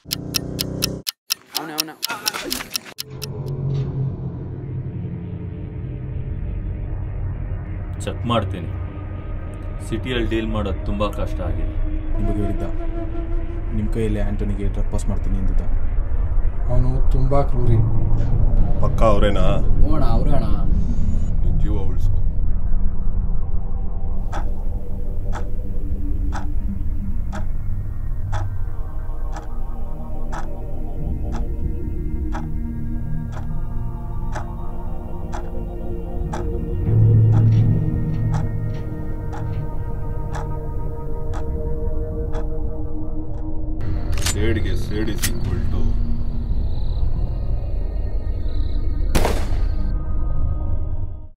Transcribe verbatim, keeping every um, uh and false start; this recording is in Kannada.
ಅವನೇ ಅವನೇ ಚೆಕ್ ಮಾಡ್ತೀನಿ. ಸಿಟಿಯಲ್ಲಿ ಡೀಲ್ ಮಾಡೋದು ತುಂಬ ಕಷ್ಟ ಆಗಿದೆ. ನಿಮ್ಮ ಬಗ್ಗೆ ಹೇಳಿದ್ದ ನಿಮ್ಮ ಕೈಯಲ್ಲಿ ಆ್ಯಂಟನಿಗೆ ಡ್ರಗ್ ಪಾಸ್ ಮಾಡ್ತೀನಿ ಅಂದಿದ್ದ. ಅವನು ತುಂಬ ಕ್ರೂರಿ. ಪಕ್ಕ ಅವರೇನಾ? ನೋಣ ಅವ್ರೇ ಅಣ್ಣ. ನಿನ್ನ ಜೀವ ಉಳಿಸ್ಕೊ. ಸೇಡ್ಗೆ ಸೇಡ್ ಇಸ್ ಈಕ್ವಲ್ ಟು